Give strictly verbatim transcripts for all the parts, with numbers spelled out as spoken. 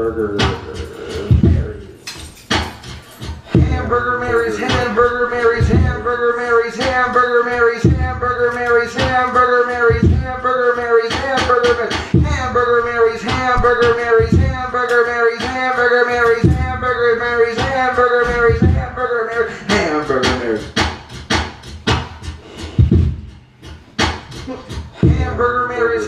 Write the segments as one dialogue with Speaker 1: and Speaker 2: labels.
Speaker 1: Hamburger Marys. Hamburger Marys, Hamburger Marys, Hamburger Marys, Hamburger Marys, Hamburger Marys, Hamburger Marys, Hamburger Marys, Hamburger Marys, Hamburger Marys, Hamburger Marys, Hamburger Marys, Hamburger Marys, Hamburger Marys, Hamburger Marys, Hamburger Marys, Hamburger Marys. Hamburger Marys.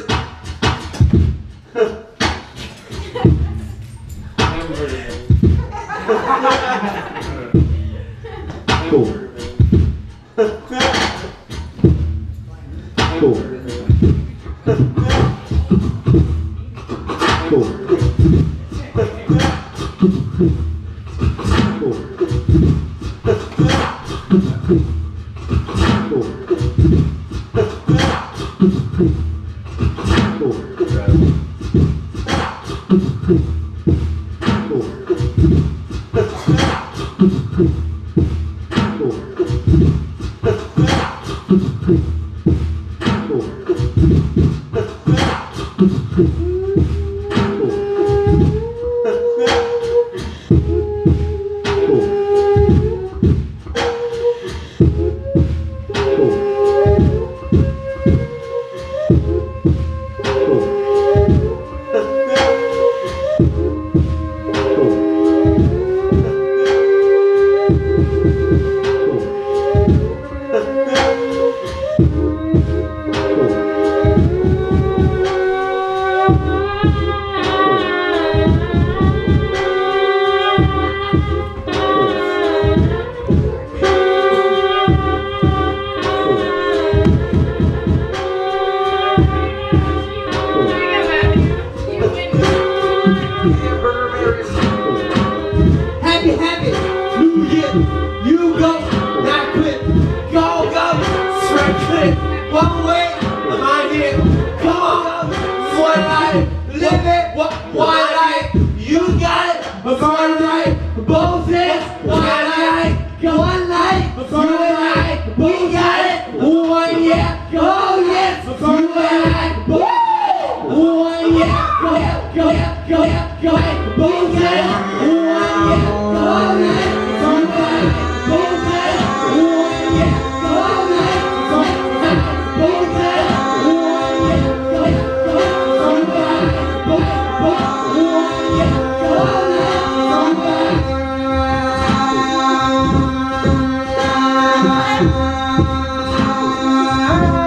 Speaker 1: Cool. Cool. Cool.
Speaker 2: One way, my dear, come on, one life, live it, one life, you got it, one life, both hands, one life, one life, you and I, we got it, one yeah, oh yes, you and I, one yeah, go yeah, go yeah, go yeah, go yeah, both hands, one yeah, oh yes, you and I, both hands, one yeah, oh yes,
Speaker 1: Oh,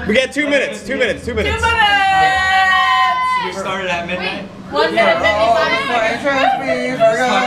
Speaker 3: We got two minutes. Two minutes. Two minutes.
Speaker 4: Two minutes!
Speaker 2: We started at midnight.
Speaker 4: One minute, fifty-five seconds.
Speaker 1: Trust me, forgot.